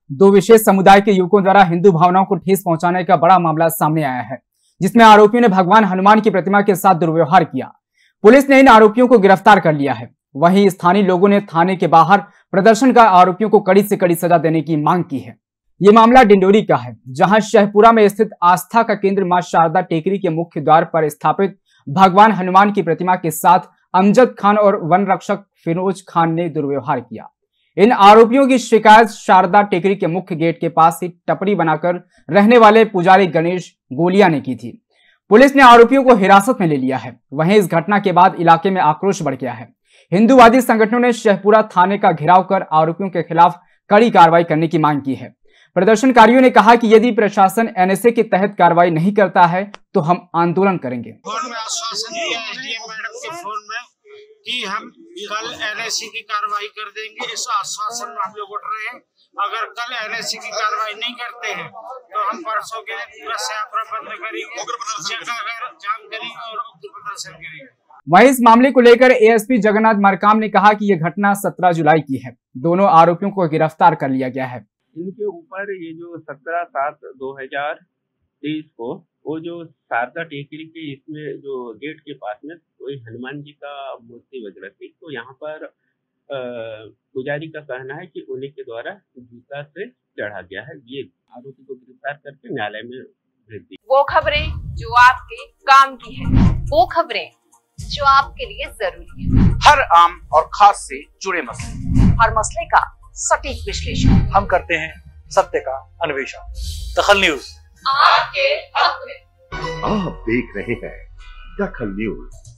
दो विशेष समुदाय के युवकों द्वारा हिंदू भावनाओं को ठेस पहुंचाने का बड़ा मामला सामने आया है, जिसमें आरोपियों ने भगवान हनुमान की प्रतिमा के साथ दुर्व्यवहार किया। पुलिस ने इन आरोपियों को गिरफ्तार कर लिया है। वहीं स्थानीय लोगों ने थाने के बाहर प्रदर्शन कर आरोपियों को कड़ी से कड़ी सजा देने की मांग की है। ये मामला डिंडोरी का है, जहां शहपुरा में स्थित आस्था का केंद्र मां शारदा टेकरी के मुख्य द्वार पर स्थापित भगवान हनुमान की प्रतिमा के साथ अमजद खान और वन रक्षक फिरोज खान ने दुर्व्यवहार किया। इन आरोपियों की शिकायत शारदा टेकरी के मुख्य गेट के पास ही टपरी बनाकर रहने वाले पुजारी गणेश गोलिया ने की थी। पुलिस ने आरोपियों को हिरासत में ले लिया है। वहीं इस घटना के बाद इलाके में आक्रोश बढ़ गया है। हिंदूवादी संगठनों ने शहपुरा थाने का घेराव कर आरोपियों के खिलाफ कड़ी कार्रवाई करने की मांग की है। प्रदर्शनकारियों ने कहा कि यदि प्रशासन एनएसए के तहत कार्रवाई नहीं करता है तो हम आंदोलन करेंगे। फोन में आश्वासन दिया एसडीएम मैडम के फोन में कि हम कल एनएसए की कार्रवाई कर देंगे। इस आश्वासन में हम लोग उठ रहे हैं। अगर कल एनएसए की कार्रवाई नहीं करते हैं तो हम परसों के दिन पूरा शहपुरा बंद करेंगे, जगह जाम करेंगे और उग्र प्रदर्शन करेंगे। वहीं इस मामले को लेकर एएसपी जगन्नाथ मरकाम ने कहा कि यह घटना 17 जुलाई की है। दोनों आरोपियों को गिरफ्तार कर लिया गया है। इनके ऊपर ये जो 17/7/2023 को वो जो शारदा टेकरी के इसमें जो गेट के पास में कोई हनुमान जी का मूर्ति वगैरह थी, तो यहाँ पर पुजारी का कहना है कि उन्हीं के द्वारा जूता से चढ़ा गया है। ये आरोपी को गिरफ्तार करके न्यायालय में भेज दी। वो खबरें जो आपके काम की है, वो खबरें जो आपके लिए जरूरी है, हर आम और खास से जुड़े मसले, हर मसले का सटीक विश्लेषण हम करते हैं, सत्य का अन्वेषण। दखल न्यूज आपके हक में। आप देख रहे हैं दखल न्यूज।